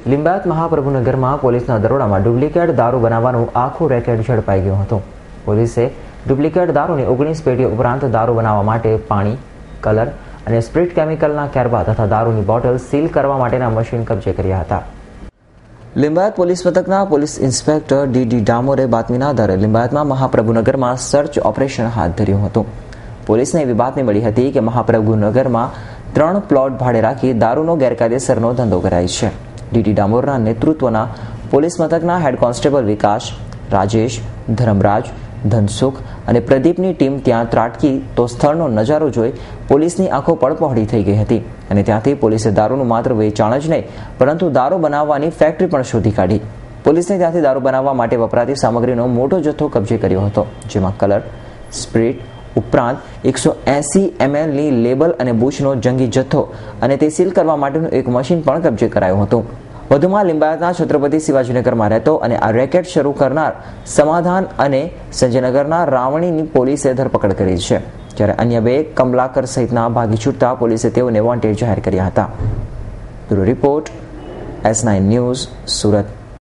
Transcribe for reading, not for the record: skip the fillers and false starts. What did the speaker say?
લિંબાયત મહાપ્રભુનગરમાં પોલીસના દરોડામાં ડુપ્લિકેટ દારૂ બનાવવાનું આખું રેકેટ ઝડપાઈ ગયું હતું. પોલીસે ડુપ્લિકેટ દારૂની 19 પેટીઓ ઉપરાંત દારૂ બનાવવા માટે પાણી, કલર અને સ્પ્રિટ કેમિકલના કેરબા તથા દારૂની બોટલ સીલ કરવા માટેના મશીન કબજે કર્યા હતા. લિંબાયત પોલીસ મથકના પોલીસ ઇન્સ્પેક્ટર ડી ડામોરે બાતમીના આધારે લિંબાયતમાં મહાપ્રભુનગરમાં સર્ચ ઓપરેશન હાથ ધર્યું હતું. પોલીસને એવી બાતમી મળી હતી કે મહાપ્રભુનગરમાં 3 પ્લોટ ભાડે રાખી દારૂનો ગેરકાયદેસરનો ધંધો કરાય છે. ડી ડામોરના નેતૃત્વના પોલીસ મથકના હેડ કોન્સ્ટેબલ વિકાસ, રાજેશ, ધર્મરાજ, ધનસુખ અને પ્રદીપની ટીમ ત્યાં ત્રાટકી તો સ્થળનો નજારો જોઈ પોલીસની આંખો પળપહોળી થઈ ગઈ હતી અને ત્યાંથી પોલીસે દારૂનું માત્ર વેચાણ જ નહીં પરંતુ દારૂ બનાવવાની ફેક્ટરી પણ શોધી કાઢી. પોલીસને ત્યાંથી દારૂ બનાવવા માટે વપરાતી સામગ્રીનો મોટો જથ્થો કબજે કર્યો હતો, જેમાં કલર, સ્પ્રિટ ઉપરાંત 180 mlની લેબલ અને બૂચનો જંગી જથ્થો અને તે સીલ કરવા માટેનું એક મશીન પણ કબજે કરાયું હતું. વધુમાં લિંબાયતના છત્રપતિ શિવાજીનગરમાં રહેતો અને આ રેકેટ શરૂ કરનાર સમાધાન અને સંજયનગરના રાવણીની પોલીસે ધરપકડ કરી છે, જ્યારે અન્ય 2 કમલાકર સહિતના ભાગી છૂટતા પોલીસે તેઓને વોન્ટેડ જાહેર કર્યા હતા. Bureau report, S9 news, Surat.